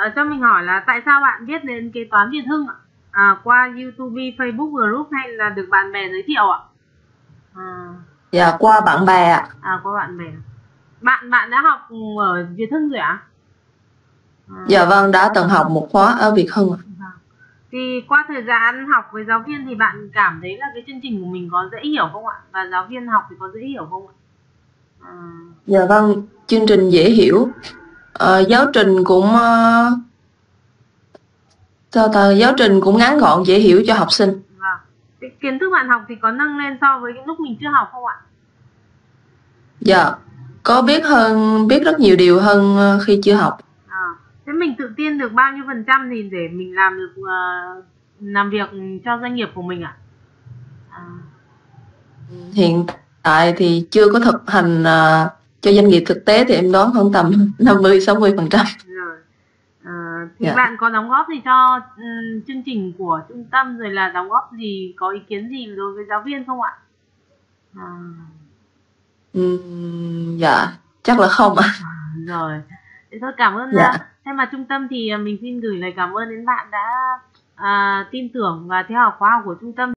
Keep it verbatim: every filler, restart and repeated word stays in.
Ờ, cho mình hỏi là tại sao bạn biết đến kế toán Việt Hưng ạ? À, qua YouTube, Facebook group hay là được bạn bè giới thiệu ạ? À, Dạ qua bạn bè ạ. à qua bạn bè. Bạn bạn đã học ở Việt Hưng rồi ạ? À, Dạ vâng, đã từng học một khóa ở Việt Hưng ạ. vâng. Thì qua thời gian học với giáo viên thì bạn cảm thấy là cái chương trình của mình có dễ hiểu không ạ? Và giáo viên học thì có dễ hiểu không ạ? À, Dạ vâng, chương trình dễ hiểu. Ờ, giáo trình cũng ờ, sao ta, giáo trình cũng ngắn gọn dễ hiểu cho học sinh. vâng. Cái kiến thức bạn học thì có nâng lên so với cái lúc mình chưa học không ạ? Dạ, có biết hơn, biết rất nhiều điều hơn ờ, khi chưa học. À, thế mình tự tin được bao nhiêu phần trăm thì để mình làm được uh, làm việc cho doanh nghiệp của mình ạ? À, Hiện tại thì chưa có thực hành ờ, cho doanh nghiệp thực tế thì em đoán khoảng tầm năm mươi sáu mươi phần trăm. rồi. À, thì Dạ. bạn có đóng góp gì cho um, chương trình của trung tâm rồi là đóng góp gì, có ý kiến gì đối với giáo viên không ạ? À, Ừm, dạ, chắc là không ạ. rồi. Thế thôi cảm ơn uh, Dạ. thay mặt trung tâm thì mình xin gửi lời cảm ơn đến bạn đã uh, tin tưởng và theo học khóa học của trung tâm.